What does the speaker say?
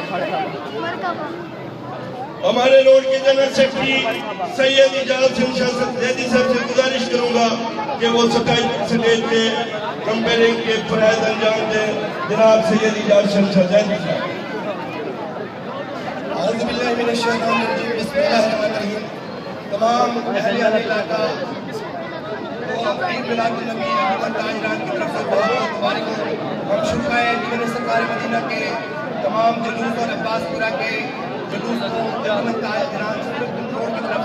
हमारे रोड के general secretary Syed Ijaz Zaidi साहब से गुजारिश करूंगा कि वो स्टेज पे कंपेयरिंग के फराइज अंजाम दें। जनाब सैयद इजाज जैदी साहब। तमाम इलाका की तरफ से बहुत मुबारक हो। हम शुक्र है सरकार मदीना के तमाम जुलूस और अब्बासपुरा के जुलूस को रोड की तरफ